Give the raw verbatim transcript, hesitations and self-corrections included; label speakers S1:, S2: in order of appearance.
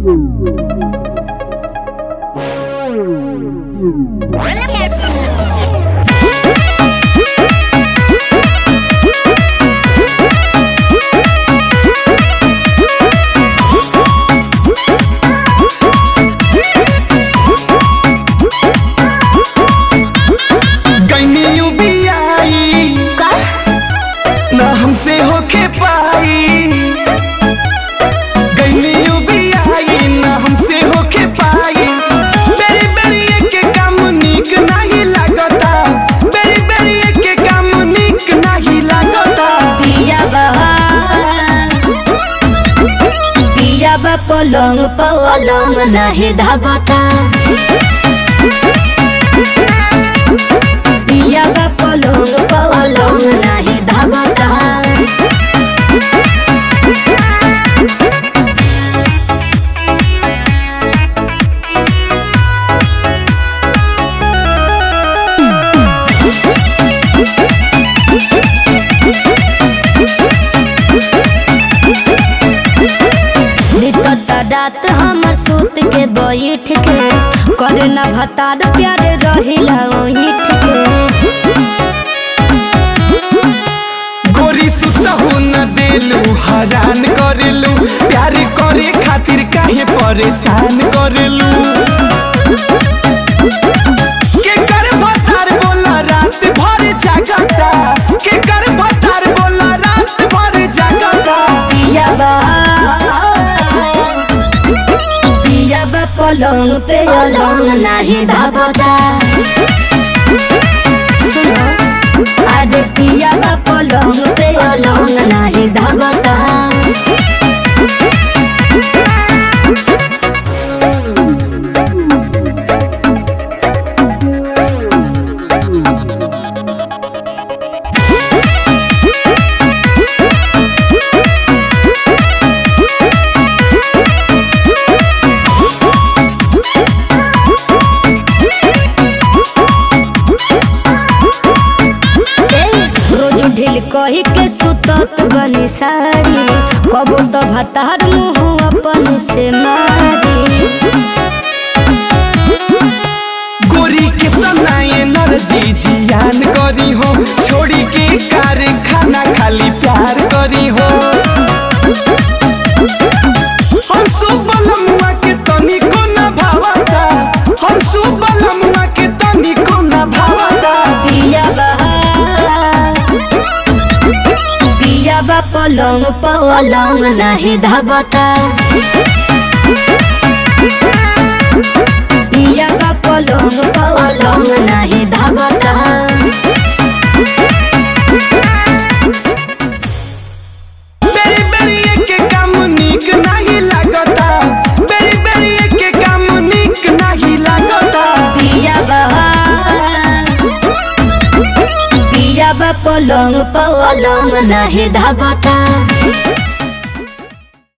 S1: गईनी उबियाई ना हमसे होके पाई, गईनी उबियाई ना हमसे होके पाई। बेरी बेरी के काम नीक नहीं लागता, बेरी बेरी के काम नीक नहीं लागता।
S2: पियावा पियावा पलंग पलंग नहीं धाबता, पियावा पलंग पलंग नहीं धाबता। बितता रात हमर सूत के बैठ के, करे ना भतार प्यारे रहिला ओहिठ के।
S1: गोरी सुतहु न देलू हरान करेलू, प्यार करे खातिर काहे परेशान करेलू। के कर भतार बोला रात भर जागता, के कर भतार बोला रात भर जागता।
S2: पियावा पियावा पलंग पे अलंग नहीं धाबता। सुनो आज पियावा पलंग पे अलंग नहीं धाबता। कही के सुतत बनी साड़ी, कबो तो भतार मुँह अपन से मारी।
S1: गोरी के तनाए नरजी जियान करी हो, छोड़ी के कार खाना खाली प्यार करी हो। हंसू बलमुआ के तनी को न भावता, हंसू बलमुआ के तनी को न भावता।
S2: पियावा पियावा पलंग पलंग नहीं धाबता, पियावा पलंग पलंग नहीं धाबता।
S1: बेरी बेरी के काम नीक नहीं लागता, बेरी बेरी के काम नीक नहीं लागता।
S2: पियावा पियावा पलंग पलंग नहीं धाबता।